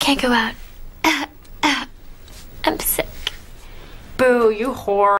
can't go out. I'm sick. Boo, you whore.